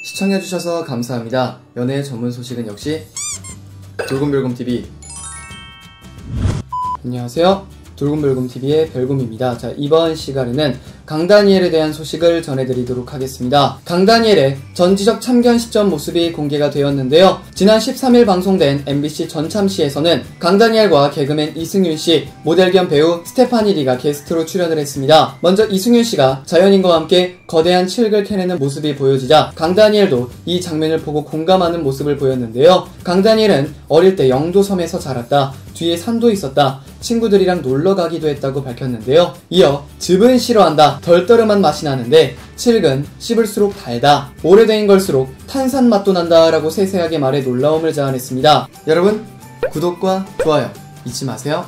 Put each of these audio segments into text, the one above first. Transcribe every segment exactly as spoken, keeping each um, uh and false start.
시청해주셔서 감사합니다. 연애 전문 소식은 역시 돌곰별곰티비. 안녕하세요. 돌곰별곰티비의 별곰입니다. 자, 이번 시간에는 강다니엘에 대한 소식을 전해드리도록 하겠습니다. 강다니엘의 전지적 참견 시점 모습이 공개가 되었는데요. 지난 십삼 일 방송된 엠비씨 전참시에서는 강다니엘과 개그맨 이승윤씨, 모델 겸 배우 스테파니 리가 게스트로 출연을 했습니다. 먼저 이승윤씨가 자연인과 함께 거대한 칡을 캐내는 모습이 보여지자 강다니엘도 이 장면을 보고 공감하는 모습을 보였는데요. 강다니엘은 어릴 때 영도섬에서 자랐다. 뒤에 산도 있었다. 친구들이랑 놀러 가기도 했다고 밝혔는데요. 이어 즙은 싫어한다. 덜떠름한 맛이 나는데 칡은 씹을수록 달다. 오래된 걸수록 탄산 맛도 난다 라고 세세하게 말해 놀라움을 자아냈습니다. 여러분, 구독과 좋아요 잊지 마세요.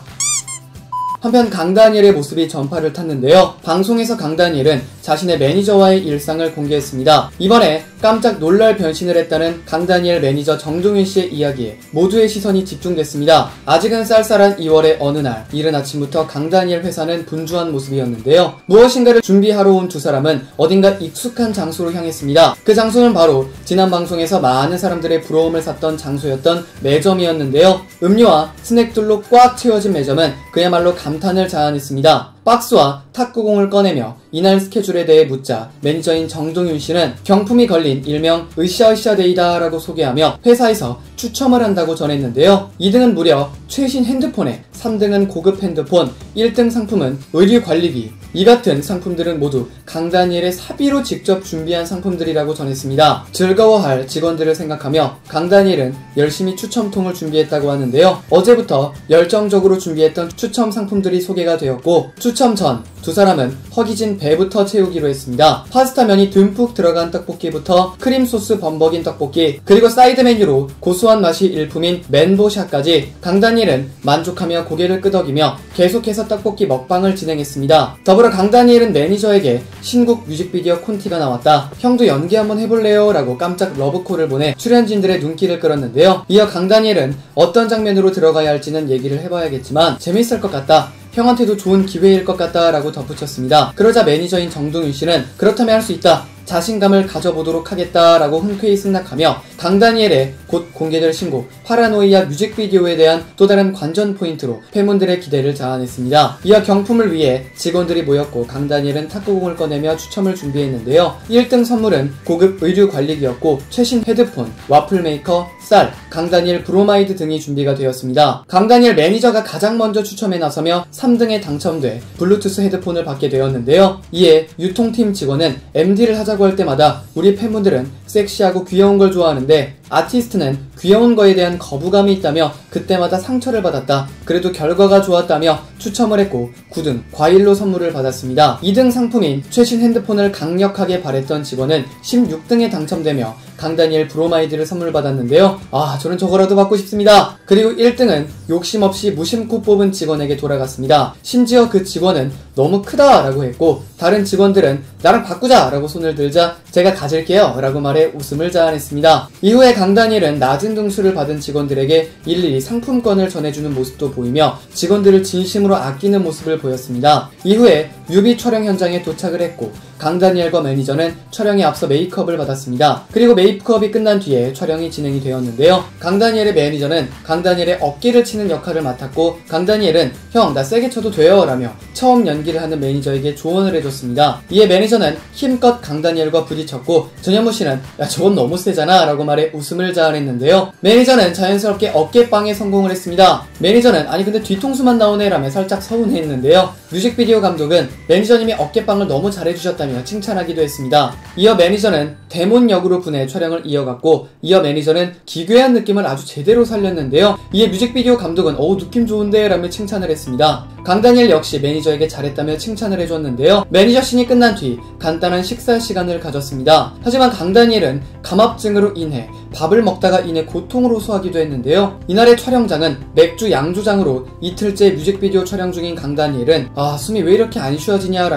한편 강다니엘의 모습이 전파를 탔는데요. 방송에서 강다니엘은 자신의 매니저와의 일상을 공개했습니다. 이번에 깜짝 놀랄 변신을 했다는 강다니엘 매니저 정동윤씨의 이야기에 모두의 시선이 집중됐습니다. 아직은 쌀쌀한 이월의 어느 날, 이른 아침부터 강다니엘 회사는 분주한 모습이었는데요. 무엇인가를 준비하러 온 두 사람은 어딘가 익숙한 장소로 향했습니다. 그 장소는 바로 지난 방송에서 많은 사람들의 부러움을 샀던 장소였던 매점이었는데요. 음료와 스낵들로 꽉 채워진 매점은 그야말로 감탄을 자아냈습니다. 박스와 탁구공을 꺼내며 이날 스케줄에 대해 묻자 매니저인 정동윤씨는 경품이 걸린 일명 으쌰으쌰데이다 라고 소개하며 회사에서 추첨을 한다고 전했는데요. 이 등은 무려 최신 핸드폰에, 삼 등은 고급 핸드폰, 일 등 상품은 의류관리기. 이 같은 상품들은 모두 강다니엘의 사비로 직접 준비한 상품들이라고 전했습니다. 즐거워할 직원들을 생각하며 강다니엘은 열심히 추첨통을 준비했다고 하는데요. 어제부터 열정적으로 준비했던 추첨 상품들이 소개가 되었고, 추첨 전 두 사람은 허기진 배부터 채우기로 했습니다. 파스타면이 듬뿍 들어간 떡볶이부터 크림소스 범벅인 떡볶이, 그리고 사이드 메뉴로 고소한 맛이 일품인 멘보샤까지 강다니엘은 만족하며 고개를 끄덕이며 계속해서 떡볶이 먹방을 진행했습니다. 더불어 강다니엘은 매니저에게 신곡 뮤직비디오 콘티가 나왔다. 형도 연기 한번 해볼래요? 라고 깜짝 러브콜을 보내 출연진들의 눈길을 끌었는데요. 이어 강다니엘은 어떤 장면으로 들어가야 할지는 얘기를 해봐야겠지만 재밌을 것 같다. 형한테도 좋은 기회일 것 같다 라고 덧붙였습니다. 그러자 매니저인 정동윤씨는 그렇다면 할 수 있다. 자신감을 가져보도록 하겠다 라고 흔쾌히 승낙하며 강다니엘의 곧 공개될 신곡 파라노이아 뮤직비디오에 대한 또 다른 관전 포인트로 팬분들의 기대를 자아냈습니다. 이어 경품을 위해 직원들이 모였고 강다니엘은 탁구공을 꺼내며 추첨을 준비했는데요. 일 등 선물은 고급 의류관리기였고 최신 헤드폰, 와플 메이커, 쌀, 강다니엘 브로마이드 등이 준비가 되었습니다. 강다니엘 매니저가 가장 먼저 추첨에 나서며 삼 등에 당첨돼 블루투스 헤드폰을 받게 되었는데요. 이에 유통팀 직원은 엠디를 하자 할 때마다 우리 팬분들은 섹시하고 귀여운 걸 좋아하는데 아티스트는 귀여운 거에 대한 거부감이 있다며 그때마다 상처를 받았다. 그래도 결과가 좋았다며 추첨을 했고 구 등 과일로 선물을 받았습니다. 이 등 상품인 최신 핸드폰을 강력하게 바랬던 직원은 십육 등에 당첨되며 강다니엘 브로마이드를 선물 받았는데요. 아, 저는 저거라도 받고 싶습니다. 그리고 일 등은 욕심없이 무심코 뽑은 직원에게 돌아갔습니다. 심지어 그 직원은 너무 크다 라고 했고 다른 직원들은 나랑 바꾸자 라고 손을 들자 제가 가질게요 라고 말해 웃음을 자아냈습니다. 이후에 강다니엘은 낮은 등수를 받은 직원들에게 일일이 상품권을 전해주는 모습도 보이며 직원들을 진심으로 아끼는 모습을 보였습니다. 이후에 뮤비 촬영 현장에 도착을 했고 강다니엘과 매니저는 촬영에 앞서 메이크업을 받았습니다. 그리고 메이크업이 끝난 뒤에 촬영이 진행이 되었는데요. 강다니엘의 매니저는 강다니엘의 어깨를 치는 역할을 맡았고 강다니엘은 형 나 세게 쳐도 돼요 라며 처음 연기를 하는 매니저에게 조언을 해줬습니다. 이에 매니저는 힘껏 강다니엘과 부딪혔고 전현무씨는 야 저건 너무 세잖아 라고 말해 웃음을 자아냈는데요. 매니저는 자연스럽게 어깨빵에 성공을 했습니다. 매니저는 아니 근데 뒤통수만 나오네 라며 살짝 서운해했는데요. 뮤직비디오 감독은 매니저님이 어깨빵을 너무 잘해주셨다며 칭찬하기도 했습니다. 이어 매니저는 데몬 역으로 분해 촬영을 이어갔고 이어 매니저는 기괴한 느낌을 아주 제대로 살렸는데요. 이에 뮤직비디오 감독은 어우 느낌 좋은데 라며 칭찬을 했습니다. 강다니엘 역시 매니저에게 잘했다며 칭찬을 해줬는데요. 매니저 씬이 끝난 뒤 간단한 식사 시간을 가졌습니다. 하지만 강다니엘은 감압증으로 인해 밥을 먹다가 인해 고통을 호소하기도 했는데요. 이날의 촬영장은 맥주 양조장으로 이틀째 뮤직비디오 촬영 중인 강다니엘은 아 숨이 왜 이렇게 안 쉬어지냐 라며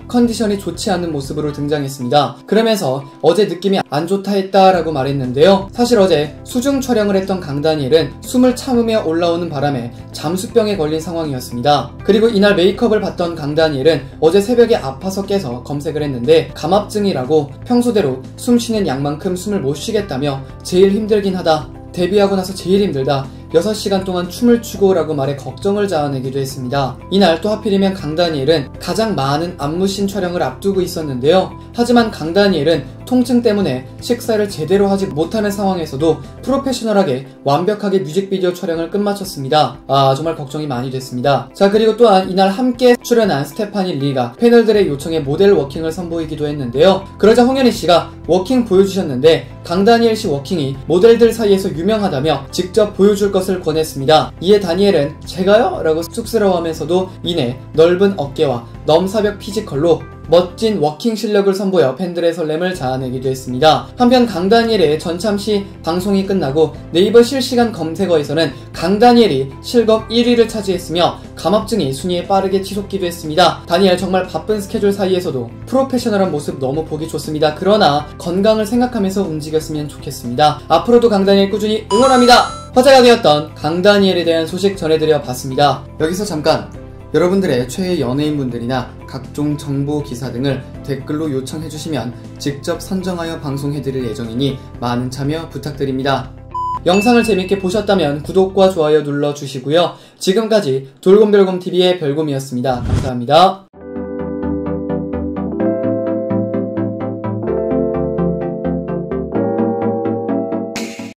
컨디션이 좋지 않은 모습으로 등장했습니다. 그러면서 어제 느낌이 안 좋다 했다라고 말했는데요. 사실 어제 수중 촬영을 했던 강다니엘은 숨을 참으며 올라오는 바람에 잠수병에 걸린 상황이었습니다. 그리고 이날 메이크업을 받던 강다니엘은 어제 새벽에 아파서 깨서 검색을 했는데 감압증이라고 평소대로 숨 쉬는 양만큼 숨을 못 쉬겠다며 제일 힘들긴 하다, 데뷔하고 나서 제일 힘들다, 여섯 시간 동안 춤을 추고 라고 말해 걱정을 자아내기도 했습니다. 이날 또 하필이면 강다니엘은 가장 많은 안무씬 촬영을 앞두고 있었는데요. 하지만 강다니엘은 통증 때문에 식사를 제대로 하지 못하는 상황에서도 프로페셔널하게 완벽하게 뮤직비디오 촬영을 끝마쳤습니다. 아, 정말 걱정이 많이 됐습니다. 자, 그리고 또한 이날 함께 출연한 스테파니 리가 패널들의 요청에 모델 워킹을 선보이기도 했는데요. 그러자 홍현희씨가 워킹 보여주셨는데 강다니엘씨 워킹이 모델들 사이에서 유명하다며 직접 보여줄 것을 권했습니다. 이에 다니엘은 제가요? 라고 쑥스러워하면서도 이내 넓은 어깨와 넘사벽 피지컬로 멋진 워킹 실력을 선보여 팬들의 설렘을 자아내기도 했습니다. 한편 강다니엘의 전참시 방송이 끝나고 네이버 실시간 검색어에서는 강다니엘이 실검 일 위를 차지했으며 감압증이 순위에 빠르게 치솟기도 했습니다. 다니엘 정말 바쁜 스케줄 사이에서도 프로페셔널한 모습 너무 보기 좋습니다. 그러나 건강을 생각하면서 움직였으면 좋겠습니다. 앞으로도 강다니엘 꾸준히 응원합니다. 화제가 되었던 강다니엘에 대한 소식 전해드려 봤습니다. 여기서 잠깐, 여러분들의 최애 연예인분들이나 각종 정보 기사 등을 댓글로 요청해주시면 직접 선정하여 방송해드릴 예정이니 많은 참여 부탁드립니다. 영상을 재밌게 보셨다면 구독과 좋아요 눌러주시고요. 지금까지 돌곰별곰티비의 별곰이었습니다. 감사합니다.